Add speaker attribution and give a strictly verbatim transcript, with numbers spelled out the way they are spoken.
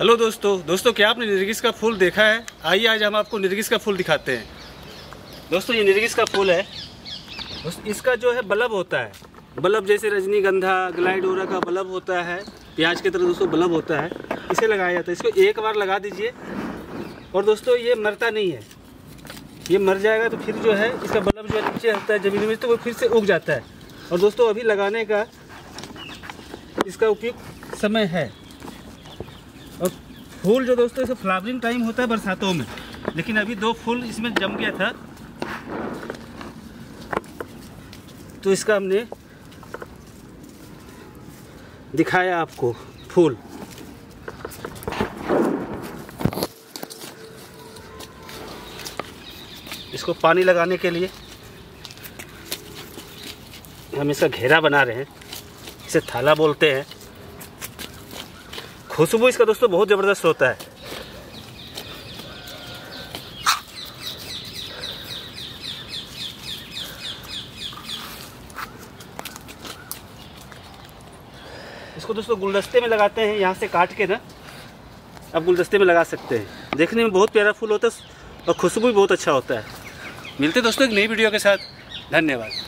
Speaker 1: Hello दोस्तों दोस्तों क्या आपने नरगिस का फूल देखा है? आइए आज हम आपको नरगिस का फूल दिखाते हैं। दोस्तों ये नरगिस का फूल है। दोस्तों इसका जो है बल्ब होता है, बल्ब जैसे रजनीगंधा ग्लाइडोरा का बल्ब होता है, प्याज की तरह दोस्तों बल्ब होता है, इसे लगाया जाता है। इसको एक बार लगा दीजिए और दोस्तों ये मरता नहीं है। ये मर जाएगा तो फिर जो है इसका बल्ब जो है नीचे रहता है ज़मीन में, तो वो फिर से उग जाता है। और दोस्तों अभी लगाने का इसका उपयुक्त समय है। और फूल जो दोस्तों इसे फ्लावरिंग टाइम होता है बरसातों में, लेकिन अभी दो फूल इसमें जम गया था तो इसका हमने दिखाया आपको फूल। इसको पानी लगाने के लिए हम इसका घेरा बना रहे हैं, इसे थाला बोलते हैं। खुशबू इसका दोस्तों बहुत ज़बरदस्त होता है। इसको दोस्तों गुलदस्ते में लगाते हैं, यहाँ से काट के ना आप गुलदस्ते में लगा सकते हैं। देखने में बहुत प्यारा फूल होता है और खुशबू भी बहुत अच्छा होता है। मिलते दोस्तों एक नई वीडियो के साथ। धन्यवाद।